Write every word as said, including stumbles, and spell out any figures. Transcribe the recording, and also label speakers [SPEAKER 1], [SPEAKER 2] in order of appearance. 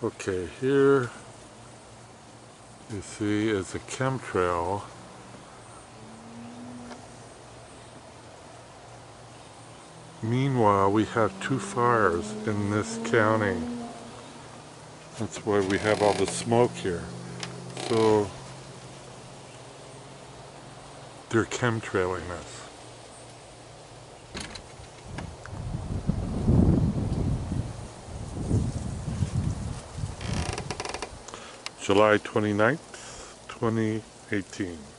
[SPEAKER 1] Okay, here you see is a chemtrail. Meanwhile, we have two fires in this county. That's why we have all the smoke here. So they're chemtrailing us. July twenty-ninth, twenty eighteen.